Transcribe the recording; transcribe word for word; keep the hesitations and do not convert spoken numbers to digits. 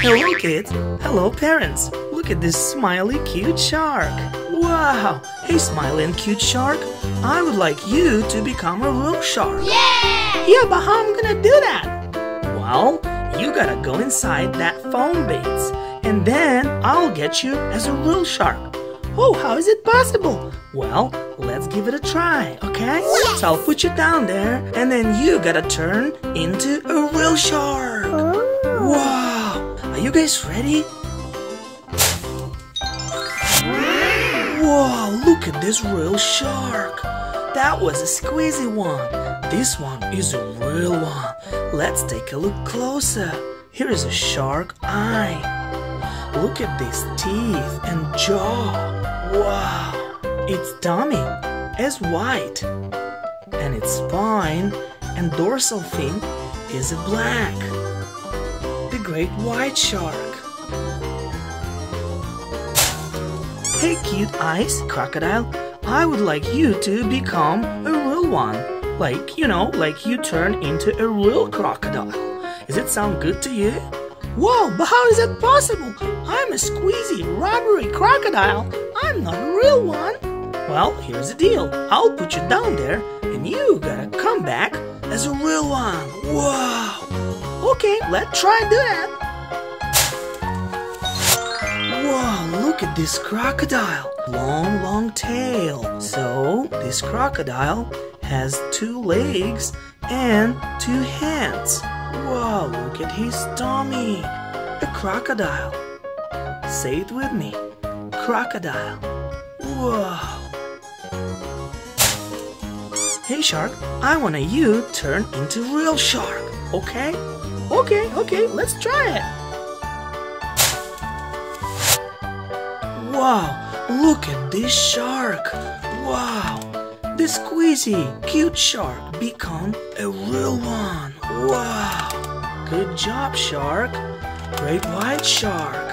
Hello kids, hello parents. Look at this smiley cute shark. Wow, hey smiley and cute shark, I would like you to become a real shark. Yeah! Yeah, but how am I gonna do that? Well, you gotta go inside that foam base and then I'll get you as a real shark. Oh, how is it possible? Well, let's give it a try, okay? Yes! So I'll put you down there and then you gotta turn into a real shark. Oh. Wow! Are you guys ready? Wow, look at this real shark. That was a squeezy one. This one is a real one. Let's take a look closer. Here is a shark eye. Look at these teeth and jaw. Wow, its tummy is white and its spine and dorsal fin is black. The great white shark. Hey cute eyes crocodile, I would like you to become a real one. Like, you know, like you turn into a real crocodile. Does it sound good to you? Whoa, but how is that possible? I'm a squeezy, rubbery crocodile. I'm not a real one. Well, here's the deal. I'll put you down there and you gotta come back as a real one. Wow. Okay, let's try do that. Wow, look at this crocodile. Long, long tail. So, this crocodile has two legs and two hands. Wow, look at his tummy. A crocodile. Say it with me. Crocodile. Wow. Hey shark, I want you to turn into real shark. Okay? Okay, okay, let's try it. Wow, look at this shark. Wow. The squeezy, cute shark become a real one. Wow. Good job, shark. Great white shark.